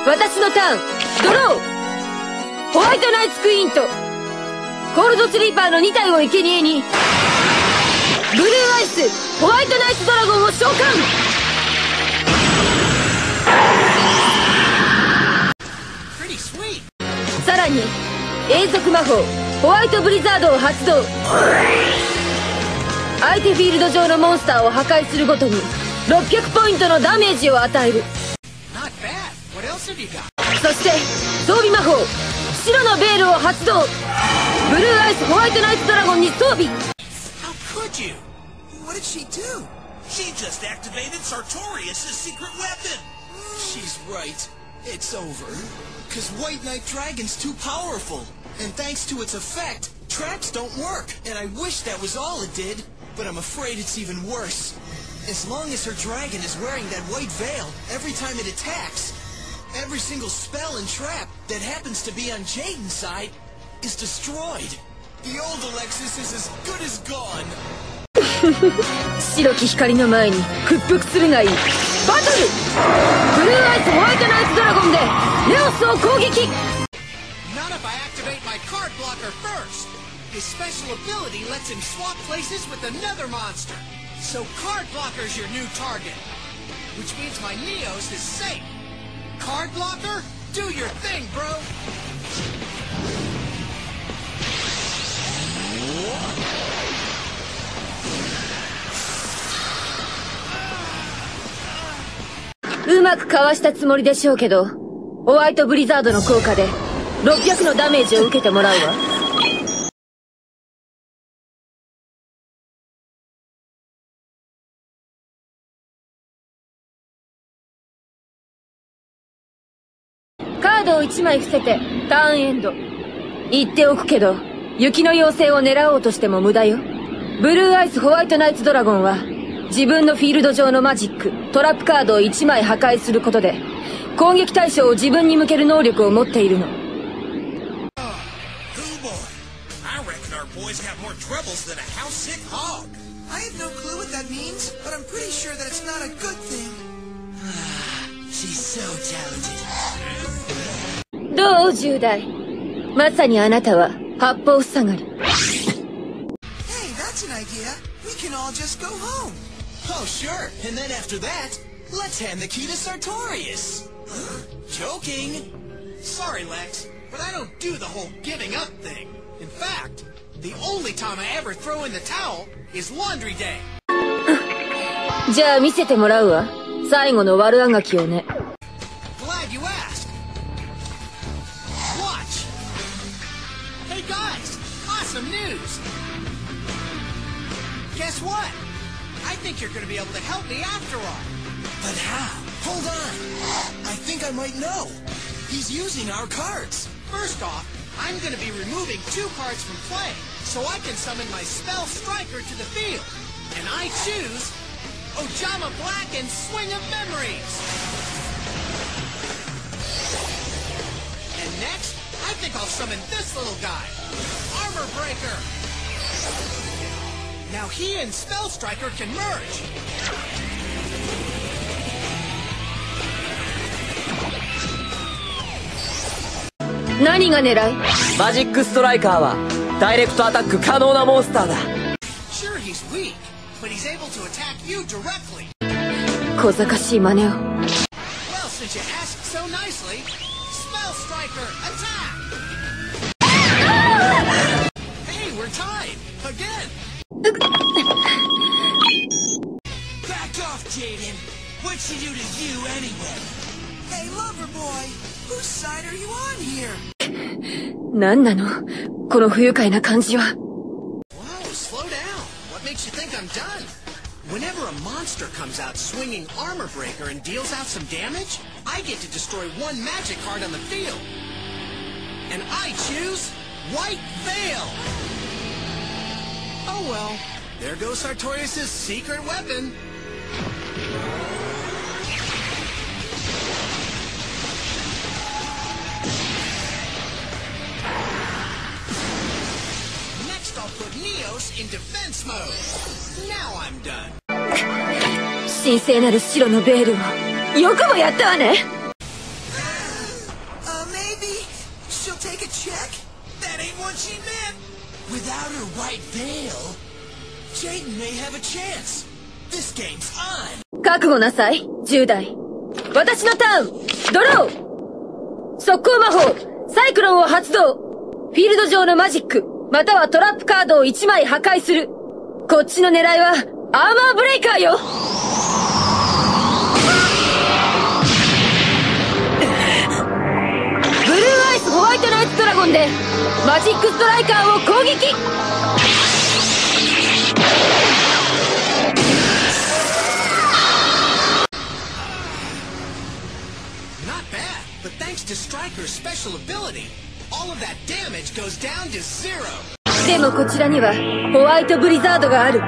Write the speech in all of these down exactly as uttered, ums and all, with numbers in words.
私のターン、ドロー。ホワイトナイツクイーンとコールドスリーパーのに体を生贄にブルーアイスホワイトナイツドラゴンを召喚。さらに永続魔法ホワイトブリザードを発動。相手フィールド上のモンスターを破壊するごとにろっぴゃくポイントのダメージを与える。そして装備魔法白のベールを発動。ブルーアイスホワイトナイツドラゴンに装備。 What did she do? She just activated Sartorius' secret weapon! She's right. It's over. Cause White Knight Dragon's too powerful. And thanks to its effect, traps don't work. And I wish that was all it did, but I'm afraid it's even worse. As long as her dragon is wearing that white veil every time it attacks, every single spell and trap that happens to be on Jaden's side is destroyed. The old Alexis is as good as gone. 白き光の前に屈服するがいい。バトルブルーアイスホワイトナイツドラゴンでレオスを攻撃。 Not if I activate my card blocker first. His special ability lets him swap places with another monster. So card blocker's your new target, which means my Neos is safe. Card blocker, do your thing, bro. うまくかわしたつもりでしょうけど、ホワイトブリザードの効果でろっぴゃくのダメージを受けてもらうわ。カードをいちまい伏せてターンエンド。言っておくけど、雪の妖精を狙おうとしても無駄よ。ブルーアイスホワイトナイツドラゴンは自分のフィールド上のマジックトラップカードをいちまい破壊することで攻撃対象を自分に向ける能力を持っているの。どうじゅう代、まさにあなたは八方塞がり。 Oh, sure. And then after that, let's hand the key to Sartorius. Joking. Sorry, Lex, but I don't do the whole giving up thing. In fact, the only time I ever throw in the towel is laundry day. じゃあ見せてもらうわ。最後の悪あがきをね。 Glad you asked. Watch. Hey guys, awesome news. Guess what? I think you're going to be able to help me after all. But how? Hold on. I think I might know. He's using our cards. First off, I'm going to be removing two cards from play, so I can summon my Spell Striker to the field. And I choose Ojama Black and Swing of Memories. And next, I think I'll summon this little guy, Armor Breaker. Now he and Spell Striker can merge. Naniが狙い？ マジックストライカーはダイレクトアタック可能なモンスターだ。 Sure, he's weak, but he's able to attack you directly. 小賢しい真似を。 Well, since you asked so nicely, Spell Striker, attack! Hey, we're tied again. Back off, Jaden. What'd she do to you anyway? Hey, lover boy, whose side are you on here? 何なのこの不愉快な感じは。 Whoa, slow down. What makes you think I'm done? Whenever a monster comes out swinging Armor Breaker and deals out some damage, I get to destroy one magic card on the field. And I choose White Veil. Oh well, there goes Sartorius' secret weapon. Next I'll put Neos in defense mode. Now I'm done. 神聖なる白のベールをよくもやったわね。 what she meant. Without her white veil, Jaden may have a chance. This game's on. 覚悟なさい、じゅう代。私のターン、ドロー。速攻魔法、サイクロンを発動。フィールド上のマジック、またはトラップカードをいちまい破壊する。こっちの狙いは、アーマーブレイカーよ。ブルーアイスホワイトナイツドラゴンで、マジックストライカーを攻撃。 But thanks to Striker's special ability, all of that damage goes down to zero. でもこちらにはホワイトブリザードがある。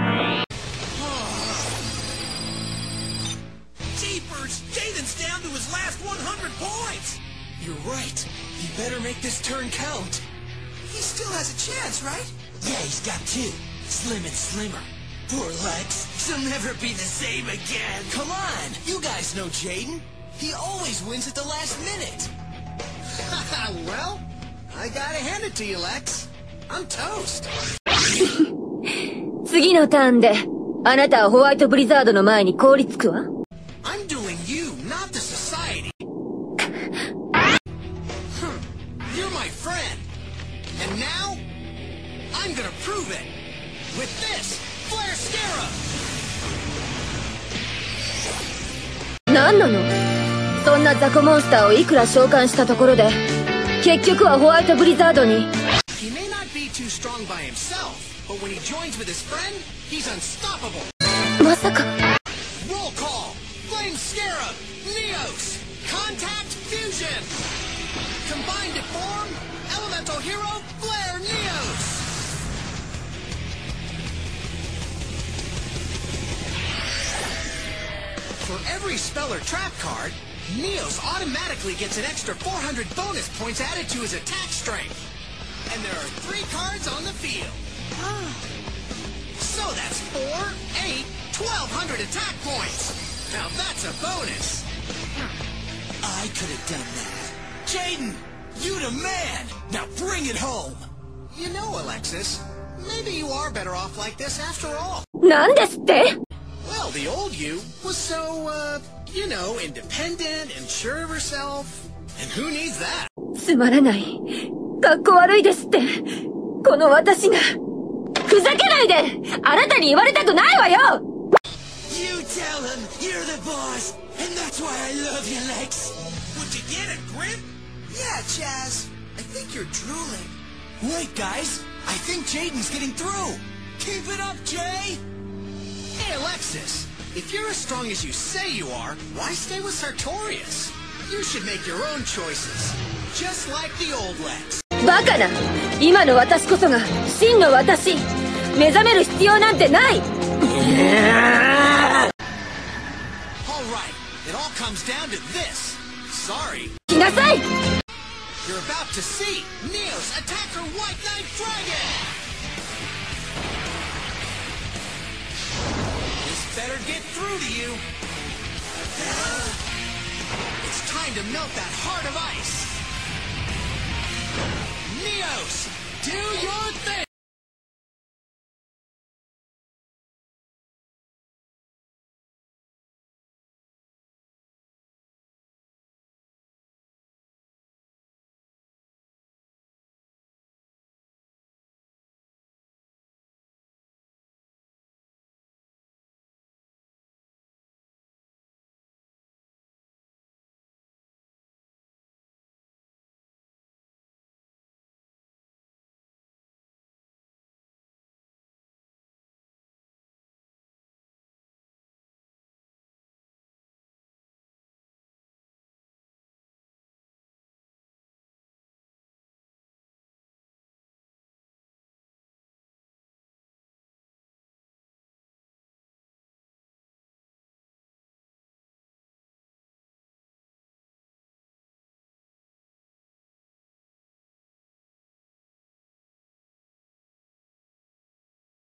Jeepers! Jaden's down to his last one hundred points. You're right. He better make this turn count. He still has a chance, right? Yeah, he's got two. Slim and slimmer. Poor Lex. She'll never be the same again. Come on, you guys know Jaden. He always wins at the last minute. Well, I gotta hand it to you, Lex. I'm toast. 次のターンで、あなたはホワイトブリザードの前に凍りつくわ。 I'm doing you, not the society. You're my friend. And now, I'm gonna prove it. With this, Flare Scarab. 何なの？そんな雑魚モンスターをいくら召喚したところで、結局はホワイトブリザードに。 He may not be too strong by himself, but when he joins with his friend, he's unstoppable. まさか。 Roll call, Flame Scarab, Neos, Contact Fusion. Combine to form Elemental Hero Flare Neos. For every spell or trap card, Neos automatically gets an extra four hundred bonus points added to his attack strength. And there are three cards on the field. So that's four, eight, twelve hundred attack points. Now that's a bonus. I could have done that. Jaden, you the man. Now bring it home. You know, Alexis, maybe you are better off like this after all. なんですって？ Well, the old you was so, uh, you know, independent and sure of herself. And who needs that? つまらない。かっこ悪いですって。この私が。ふざけないで！あなたに言われたくないわよ！ You tell him you're the boss, and that's why I love you, Lex. Would you get a grip? Yeah, Chaz. I think you're drooling. Wait, guys. I think Jaden's getting through. Keep it up, Jay! Hey, Alexis. If you're as strong as you say you are, why stay with Sartorius? You should make your own choices. Just like the old Lex. バカな！今の私こそが真の私！目覚める必要なんてない！ All right. It all comes down to this. Sorry. 来なさい！ You're about to see Neos attack her White Knight Dragon! This better get through to you. It's time to melt that heart of ice. Neos, do your thing!